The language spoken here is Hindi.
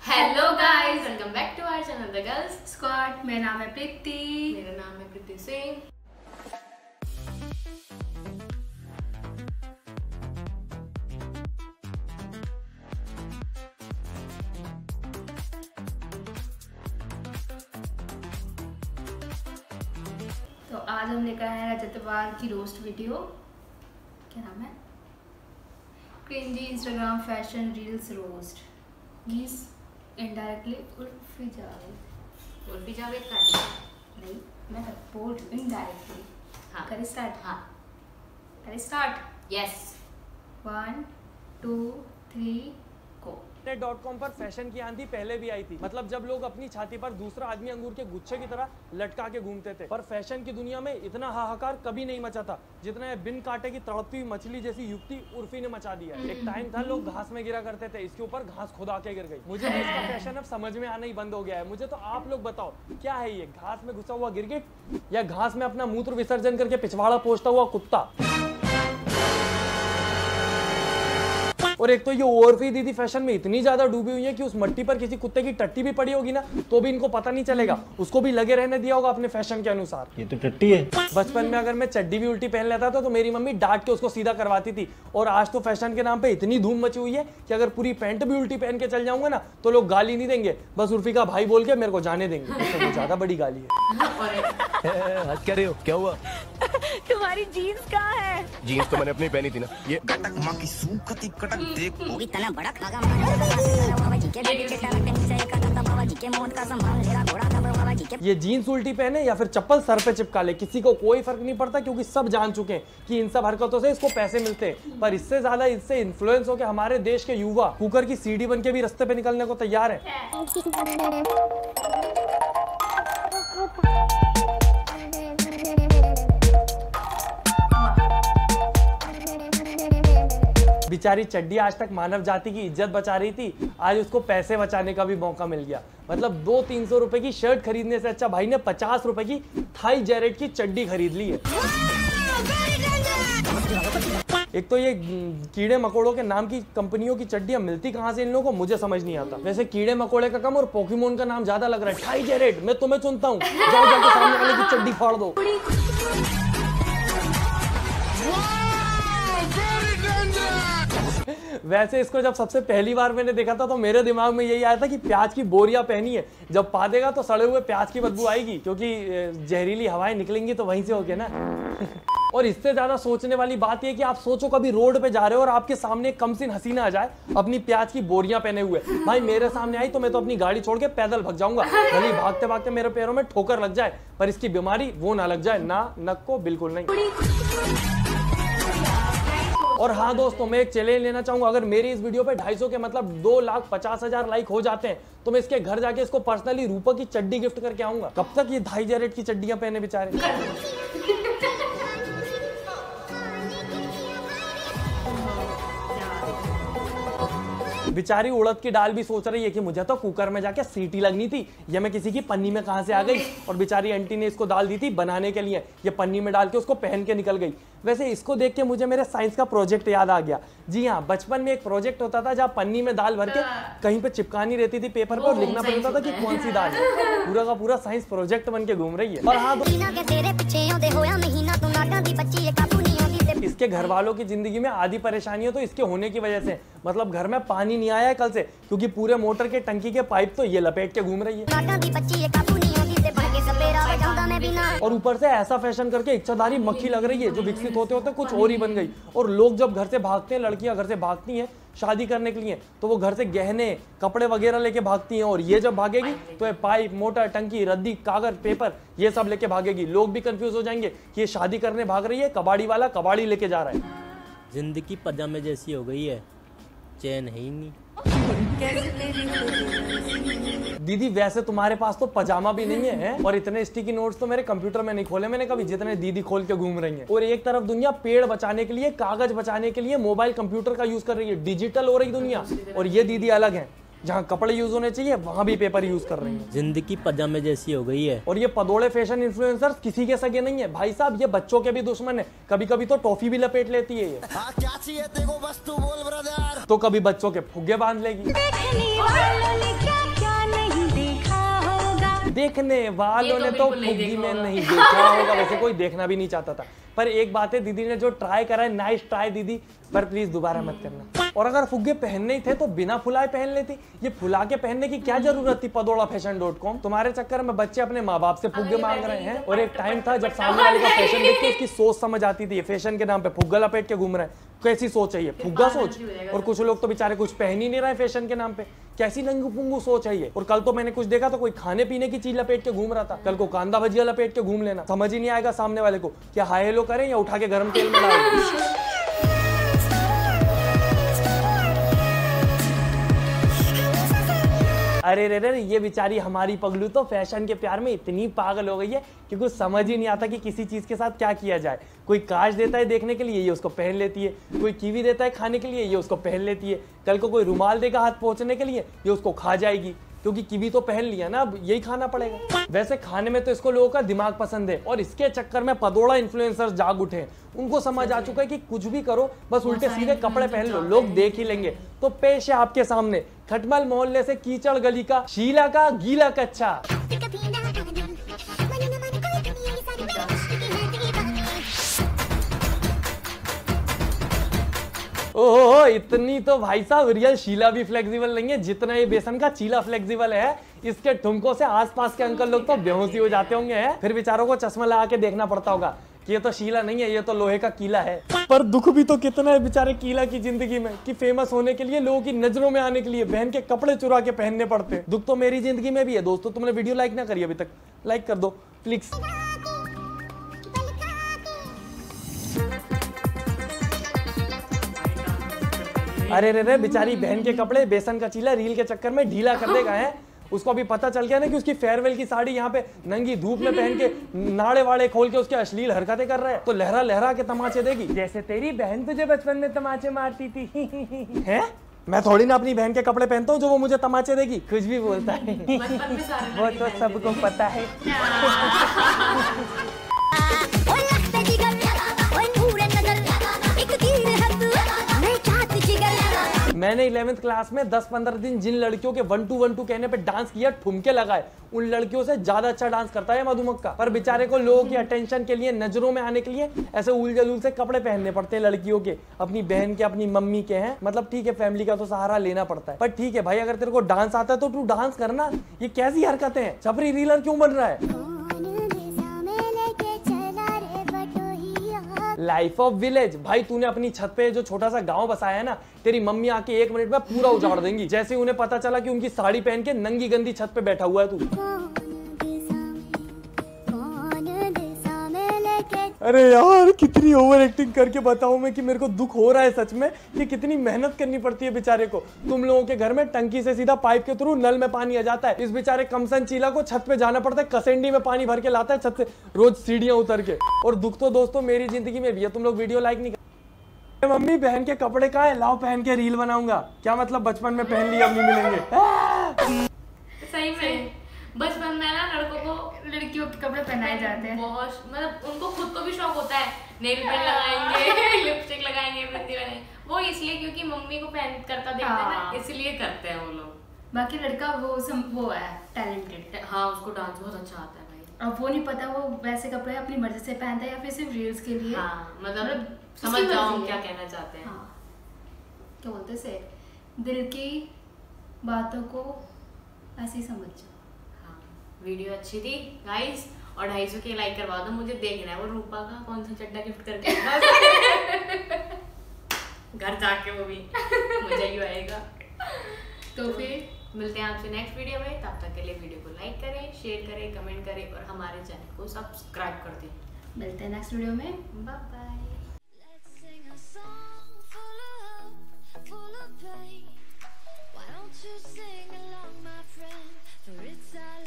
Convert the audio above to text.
Hello guys, welcome back to our channel the girls squad. मेरा नाम है प्रीति। मेरा नाम है प्रीति सिंह। तो आज हम लेकर आए हैं रजतवार की रोस्ट वीडियो। क्या नाम है? Cringy Instagram fashion reels roast. Means indirectly Urfi Javed का नहीं, मैं बोल रही हूँ इनडायरेक्टली। हाँ। करें स्टार्ट? हाँ। करें स्टार्ट? यस। 1 2 3 गो। .com पर फैशन की आंधी पहले भी आई थी। मतलब जब लोग अपनी छाती पर दूसरा आदमी अंगूर के गुच्छे की तरह लटका के घूमते थे। पर फैशन की दुनिया में इतना हाहाकार कभी नहीं मचा था जितना ये बिन कांटे की तड़पती हुई मछली जैसी युक्ति उर्फी ने मचा दिया। एक टाइम था लोग घास में गिरा करते थे, इसके ऊपर घास खुदा के गिर गई। मुझे तो इसका फैशन अब समझ में आना ही बंद हो गया है। मुझे तो आप लोग बताओ, क्या है ये, घास में घुसा हुआ गिरगिट या घास में अपना मूत्र विसर्जन करके पिछवाड़ा पोंछता हुआ कुत्ता? और एक तो ये उर्फी दीदी फैशन में इतनी ज्यादा डूबी हुई है कि उस मट्टी पर किसी कुत्ते की टट्टी भी पड़ी होगी ना तो भी इनको पता नहीं चलेगा। उसको भी लगे रहने दिया होगा अपने फैशन के अनुसार। ये तो टट्टी है। बचपन में अगर मैं चड्डी भी उल्टी पहन लेता था तो मेरी मम्मी डांट के उसको सीधा करवाती थी। और आज तो फैशन के नाम पे इतनी धूम मची हुई है कि अगर पूरी पैंट भी उल्टी पहन के चल जाऊंगा ना तो लोग गाली नहीं देंगे, बस उर्फी का भाई बोल के मेरे को जाने देंगे। तो ज्यादा बड़ी गाली है। हद कर रहे हो, क्या हुआ? तुम्हारी जीन्स कहाँ है? जीन्स तो मैंने अपनी पहनी थी ना। ये कटक माँ की सूखती कटक देख वो भी तना बड़ा खागा बाबा जी के बेटे टांग नीचे का बाबा जी के मौत का संभाल मेरा घोड़ा था बाबा जी के। ये जीन्स उल्टी पहने या फिर चप्पल सर पे चिपका ले, किसी को कोई फर्क नहीं पड़ता क्योंकि सब जान चुके हैं कि इन सब हरकतों से इसको पैसे मिलते हैं। पर इससे ज्यादा इससे इन्फ्लुएंस होकर हमारे देश के युवा कुकर की सीढ़ी बन के भी रास्ते पे निकलने को तैयार है। बेचारी चड्डी आज तक मानव जाति की इज्जत बचा रही थी, आज उसको पैसे बचाने का भी मौका मिल गया। मतलब 200-300 रुपए की शर्ट खरीदने से अच्छा भाई ने 50 रुपए की थाई जैरेट की चड्डी खरीद ली है। एक तो ये कीड़े मकोड़ों के नाम की कंपनियों की चड्डियां मिलती कहां से इन लोगों को मुझे समझ नहीं आता। वैसे कीड़े मकोड़े का कम और पोकेमोन का नाम ज्यादा लग रहा है। थाई जैरेट, मैं तुम्हें चुनता हूँ, जाओ जाके सामने वाले की चड्डी फाड़ दो। वैसे इसको जब सबसे पहली बार मैंने देखा था तो मेरे दिमाग में यही आया था कि प्याज की बोरियां पहनी है, जब पा देगा तो सड़े हुए प्याज की बदबू आएगी क्योंकि जहरीली हवाएं निकलेंगी तो वहीं से होके ना। और इससे ज्यादा सोचने वाली बात यह कि आप सोचो कभी रोड पे जा रहे हो और आपके सामने एक कमसिन हसीना आ जाए अपनी प्याज की बोरियां पहने हुए। भाई मेरे सामने आई तो मैं तो अपनी गाड़ी छोड़ के पैदल भाग जाऊंगा, भले भागते भागते मेरे पैरों में ठोकर लग जाए पर इसकी बीमारी वो ना लग जाए, ना नक को बिल्कुल नहीं। और हाँ दोस्तों, मैं एक चैलेंज लेना चाहूंगा, अगर मेरी इस वीडियो पे 250 के मतलब 2,50,000 लाइक हो जाते हैं तो मैं इसके घर जाके इसको पर्सनली रूपा की चड्डी गिफ्ट करके आऊंगा। कब तक ये थाई जैरेट की चड्डियां पहने बेचारे। बेचारी उड़द की दाल भी सोच रही है कि मुझे तो कुकर में जाके सीटी लगनी थी, ये मैं किसी की पन्नी में कहां से आ गई। और बेचारी आंटी ने इसको दाल दी थी बनाने के लिए, ये पन्नी में डाल के उसको पहन के निकल गई। वैसे इसको देख के मुझे मेरे साइंस का प्रोजेक्ट याद आ गया। जी हाँ, बचपन में एक प्रोजेक्ट होता था जहाँ पन्नी में दाल भर के कहीं पे चिपकानी रहती थी पेपर पर और लिखना पड़ता था कि कौन सी दाल है। पूरा का पूरा साइंस प्रोजेक्ट बन के घूम रही है। और हाँ, इसके घर वालों की जिंदगी में आधी परेशानियां तो इसके होने की वजह से, मतलब घर में पानी नहीं आया है कल से क्योंकि पूरे मोटर के टंकी के पाइप तो ये लपेट के घूम रही है। और ऊपर से ऐसा फैशन करके इच्छाधारी मक्खी लग रही है जो विकसित होते होते कुछ और ही बन गई। और लोग जब घर से भागते हैं, लड़कियां घर से भागती हैं शादी करने के लिए, तो वो घर से गहने कपड़े वगैरह लेके भागती हैं। और ये जब भागेगी तो ये पाइप, मोटर, टंकी, रद्दी, कागज, पेपर ये सब लेके भागेगी। लोग भी कंफ्यूज हो जाएंगे कि ये शादी करने भाग रही है, कबाड़ी वाला कबाड़ी लेके जा रहा है। जिंदगी पजामे जैसी हो गई है, चैन है ही नहीं। दीदी वैसे तुम्हारे पास तो पजामा भी नहीं है, और इतने स्टिकी नोट्स तो मेरे कंप्यूटर में नहीं खोले मैंने कभी जितने दीदी खोल के घूम रही हैं। और एक तरफ दुनिया पेड़ बचाने के लिए, कागज बचाने के लिए मोबाइल कंप्यूटर का यूज कर रही है, डिजिटल हो रही दुनिया। और ये दीदी अलग है, जहाँ कपड़े यूज होने चाहिए वहाँ भी पेपर यूज कर रही है। जिंदगी पजामे जैसी हो गई है। और ये पदोड़े फैशन इन्फ्लुएंसर्स किसी के सगे नहीं है भाई साहब, ये बच्चों के भी दुश्मन है। कभी कभी तो टॉफी भी लपेट लेती है ये। क्या चाहिए तेरे को बस तू बोल ब्रदर। तो कभी बच्चों के फुग्गे बांध लेगी। देखने वालों ने तो बिल्कुल नहीं फुग्गी देखा में होगा। नहीं देखा होगा, वैसे कोई देखना भी नहीं चाहता था। पर एक बात है, दीदी ने जो ट्राई करा है, नाइस ट्राई दीदी, पर प्लीज दोबारा मत करना। और अगर फुग्गे पहनने ही थे तो बिना फुलाए पहन लेती, ये फुला के पहनने की क्या जरूरत थी। पदोड़ाफैशन.com तुम्हारे चक्कर में बच्चे अपने माँ बाप से फुग्गे मांग रहे हैं। और एक टाइम था जब सामने वाले का फैशन देख के उसकी सोच समझ आती थी, फैशन के नाम पे फुग्गा लपेट के घूम रहे हैं, कैसी सोच है ये, फुग्गा सोच। और कुछ लोग तो बेचारे कुछ पहन ही नहीं रहे फैशन के नाम पे, कैसी नंगू पुंगू सोच है ये। और कल तो मैंने कुछ देखा तो कोई खाने पीने की चीज लपेट के घूम रहा था, कल को कांदा भजिया लपेट के घूम लेना। समझ ही नहीं आएगा सामने वाले को क्या हाय हेलो करें या उठा के गर्म तेल में डालें। अरे रे रे, ये बेचारी हमारी पगलू तो फैशन के प्यार में इतनी पागल हो गई है कि कुछ समझ ही नहीं आता कि किसी चीज के साथ क्या किया जाए। कोई कांच देता है देखने के लिए, ये उसको पहन लेती है। कोई कीवी देता है खाने के लिए, ये उसको पहन लेती है। कल को कोई रुमाल देगा हाथ पोंछने के लिए, ये उसको खा जाएगी, क्योंकि कीवी तो पहन लिया ना, अब यही खाना पड़ेगा। वैसे खाने में तो इसको लोगों का दिमाग पसंद है, और इसके चक्कर में पदोड़ा इन्फ्लुएंसर्स जाग उठे। उनको समझ आ चुका है कि कुछ भी करो, बस उल्टे सीधे कपड़े पहन लो, लोग देख ही लेंगे। तो पेश है आपके सामने खटमल मोहल्ले से कीचड़ गली का शीला का गीला कच्चा। ओहो, इतनी तो भाई साहब रियल शीला भी फ्लेक्सिबल नहीं है जितना ये बेसन का चीला फ्लेक्सिबल है। इसके ठुमकों से आसपास के अंकल लोग तो बेहोशी हो जाते होंगे हैं। फिर बेचारों को चश्मा लगा के देखना पड़ता होगा कि ये तो शीला नहीं है, ये तो लोहे का कीला है। पर दुख भी तो कितना है बेचारे कीला की जिंदगी में कि फेमस होने के लिए, लोगों की नजरों में आने के लिए बहन के कपड़े चुरा के पहनने पड़ते हैं। दुख तो मेरी जिंदगी में भी है दोस्तों। तुमने वीडियो लाइक ना करी अभी तक, लाइक कर दो प्लीज। अरे रे रे, बेचारी बहन के कपड़े बेसन का चीला रील के चक्कर में ढीला कर देगा है। उसको अभी पता चल गया ना कि उसकी फेयरवेल की साड़ी यहाँ पे नंगी धूप में पहन के नाड़े वाड़े खोल के उसके अश्लील हरकतें कर रहे हैं, तो लहरा लहरा के तमाचे देगी, जैसे तेरी बहन तुझे बचपन में तमाचे मारती थी। हैं? मैं थोड़ी ना अपनी बहन के कपड़े पहनता हूँ जो वो मुझे तमाचे देगी। कुछ भी बोलता है, वो तो सबको पता है। मैंने 11th क्लास में 10-15 दिन जिन लड़कियों के 1-2 कहने पे डांस किया, ठुमके लगाए, उन लड़कियों से ज्यादा अच्छा डांस करता है मधुमक्खा। पर बेचारे को लोगों की अटेंशन के लिए, नजरों में आने के लिए ऐसे उल से कपड़े पहनने पड़ते हैं लड़कियों के, अपनी बहन के, अपनी मम्मी के हैं। मतलब ठीक है, फैमिली का तो सहारा लेना पड़ता है, पर ठीक है भाई, अगर तेरे को डांस आता है तो तू डांस करना। ये कैसी हरकतें हैं? छपरी रीलर क्यों बन रहा है? Life of village. भाई तूने अपनी छत पे जो छोटा सा गांव बसाया है ना, तेरी मम्मी आके 1 मिनट में पूरा उजाड़ देंगी। जैसे उन्हें पता चला कि उनकी साड़ी पहन के नंगी गंदी छत पे बैठा हुआ है तू। अरे यार, कितनी ओवर एक्टिंग करके बताऊं मैं कि मेरे को दुख हो रहा है सच में कि कितनी मेहनत करनी पड़ती है बेचारे को। तुम लोगों के घर में टंकी से सीधा पाइप के थ्रू नल में पानी आ जाता है, इस बेचारे कमसन चीला को छत पे जाना पड़ता है, कसेंडी में पानी भर के लाता है छत से रोज सीढ़ियां उतर के। और दुख तो दोस्तों मेरी जिंदगी में भी है। तुम लोग वीडियो लाइक नहीं कर। मम्मी बहन के कपड़े कहाँ है? लाओ पहन के रील बनाऊंगा। क्या मतलब बचपन में पहन लिया, अब नहीं मिलेंगे? सही में बचपन में ना लड़कों को लड़कियों के कपड़े पहनाए जाते हैं। बहुत, मतलब उनको खुद को भी शौक होता है, नेल पेंट लगाएंगे, लिपस्टिक लगाएंगे, बिंदी लगाएंगे। वो इसलिए क्योंकि मम्मी को पहन करता देखते हैं ना, इसलिए करते हैं वो लोग। बाकी लड़का वो है टैलेंटेड। हाँ, उसको डांस बहुत अच्छा आता है भाई। अब वो नहीं पता वो वैसे कपड़े अपनी मर्जी से पहनता है या फिर सिर्फ रील्स के लिए। हाँ, मतलब समझ जाओ क्या कहना चाहते हैं। हाँ, क्या बोलते से दिल की बातों को ऐसे ही समझ जाओ। वीडियो अच्छी थी गाइस, और 250 के लाइक करवा दो, मुझे देखना है वो रूपा का कौन सा चड्डा गिफ्ट करके घर जाके, वो भी मजा ही आएगा। तो फिर मिलते हैं आपसे नेक्स्ट वीडियो में। तब तक के लिए वीडियो को लाइक करें, शेयर करें, कमेंट करें और हमारे चैनल को सब्सक्राइब कर दें। मिलते हैं नेक्स्ट वीडियो में। Bye bye. Let's sing a song full of hope, full of pain. Why don't you sing along, my friend? For it's our